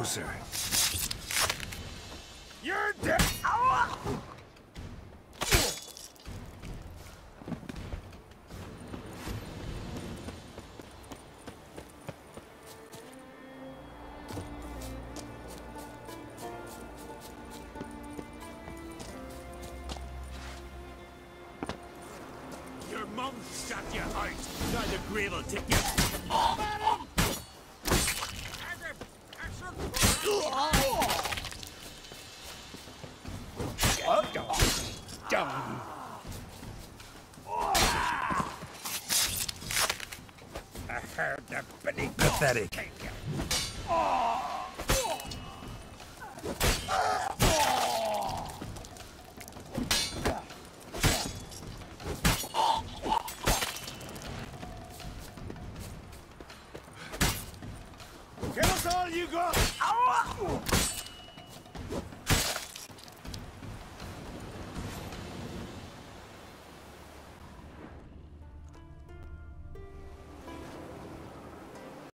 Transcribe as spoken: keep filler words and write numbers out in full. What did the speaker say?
closer. You're dead. Your mum shot you out. Now the grave will take you. Oh, don't. Don't. I heard the beneath. Pathetic.